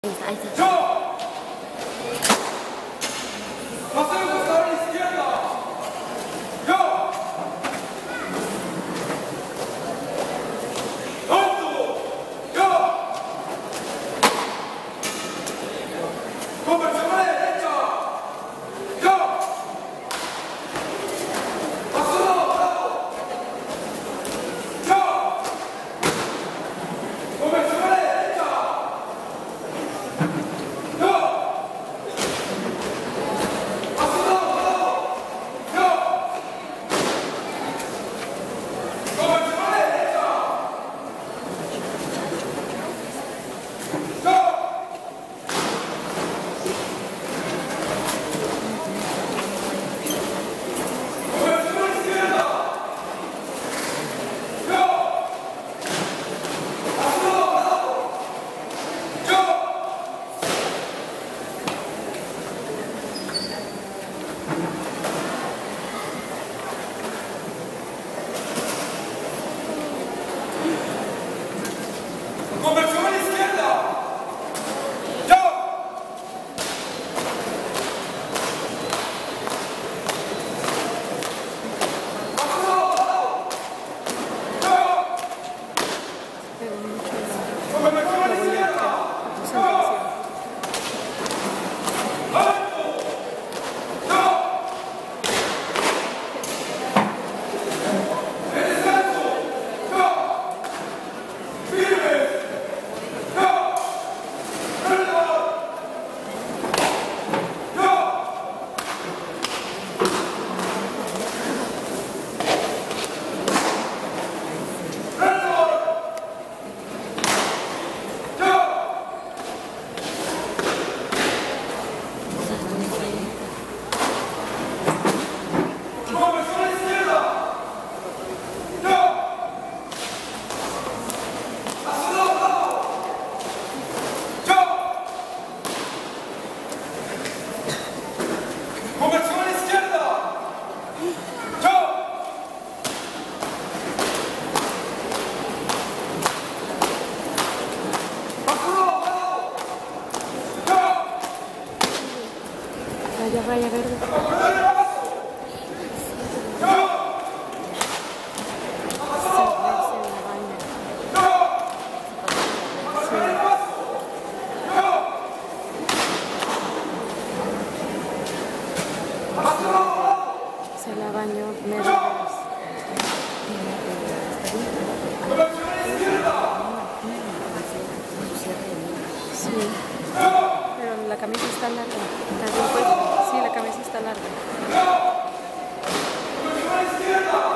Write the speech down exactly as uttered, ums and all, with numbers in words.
Ahí está, ahí está. ¡Paseo costado a la izquierda! ¡Yo! ¡Alto! ¡Yo! ¡Conversión a la derecha! ¡Yo! ¡Paso lado! ¡Yo! ¡Conversión a la derecha! ¡Yo! ¡Conversión a la izquierda! ¡Yo! ¡Conversión a la izquierda! ¡Yo! ¡Alto! ¡Yo! ¡Eres alto! ¡Yo! ¡Firme! ¡Conversión a la izquierda! ¡Yo! ¡Paso lado! ¡Yo! Raya, raya verde. ¡Correr el paso! ¡Yo! ¡Paso lado! ¡Yo! ¡Correr el paso! ¡Yo! ¡Paso lado! Se la bañó medio. ¡Conversión a la izquierda! Sí. Pero la camisa está larga. ¿Está bien puesta? Sí, la camisa está larga. ¡Conversión a la izquierda!